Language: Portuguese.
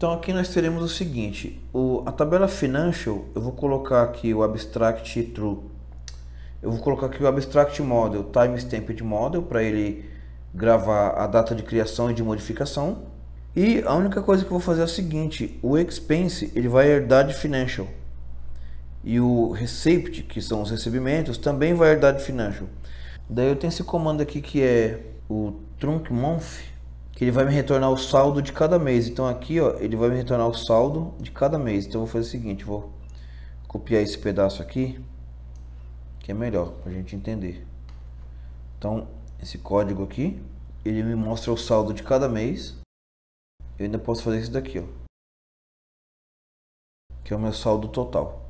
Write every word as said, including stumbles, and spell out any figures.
Então aqui nós teremos o seguinte, o, a tabela Financial, eu vou colocar aqui o Abstract True. Eu vou colocar aqui o Abstract Model, Time Stamped Model, para ele gravar a data de criação e de modificação. E a única coisa que eu vou fazer é o seguinte, o Expense ele vai herdar de Financial. E o Receipt, que são os recebimentos, também vai herdar de Financial. Daí eu tenho esse comando aqui que é o Trunk Month, que ele vai me retornar o saldo de cada mês. Então aqui, ó, ele vai me retornar o saldo de cada mês. Então eu vou fazer o seguinte, vou copiar esse pedaço aqui, que é melhor para a gente entender. Então esse código aqui, ele me mostra o saldo de cada mês. Eu ainda posso fazer isso daqui, ó, que é o meu saldo total.